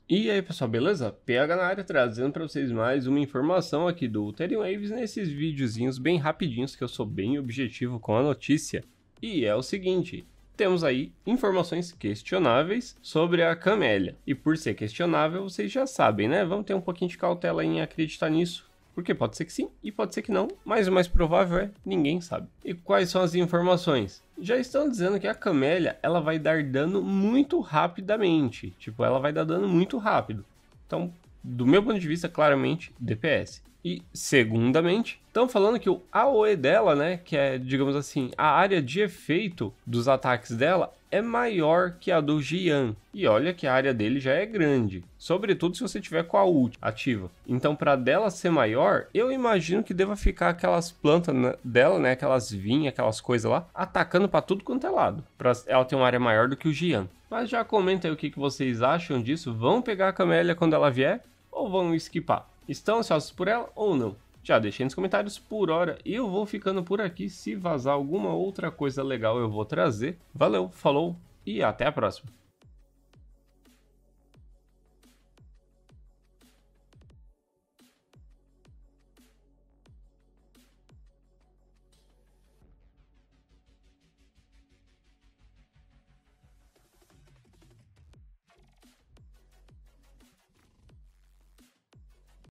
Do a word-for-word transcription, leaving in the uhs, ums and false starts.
E aí pessoal, beleza? P H na área trazendo para vocês mais uma informação aqui do Ethereum Waves nesses videozinhos bem rapidinhos que eu sou bem objetivo com a notícia. E é o seguinte, temos aí informações questionáveis sobre a Camélia. E por ser questionável, vocês já sabem, né? Vamos ter um pouquinho de cautela em acreditar nisso. Porque pode ser que sim e pode ser que não, mas o mais provável é ninguém sabe. E quais são as informações? Já estão dizendo que a Camélia ela vai dar dano muito rapidamente, tipo, ela vai dar dano muito rápido. Então, do meu ponto de vista, claramente, D P S. E, segundamente, estão falando que o A O E dela, né, que é, digamos assim, a área de efeito dos ataques dela é maior que a do Jian. E olha que a área dele já é grande, sobretudo se você tiver com a ult ativa. Então, para dela ser maior, eu imagino que deva ficar aquelas plantas dela, né, aquelas vinhas, aquelas coisas lá, atacando para tudo quanto é lado, para ela ter uma área maior do que o Jian. Mas já comenta aí o que vocês acham disso. Vão pegar a Camélia quando ela vier ou vão esquipar? Estão ansiosos por ela ou não? Já deixei nos comentários. Por hora eu vou ficando por aqui. Se vazar alguma outra coisa legal eu vou trazer. Valeu, falou e até a próxima.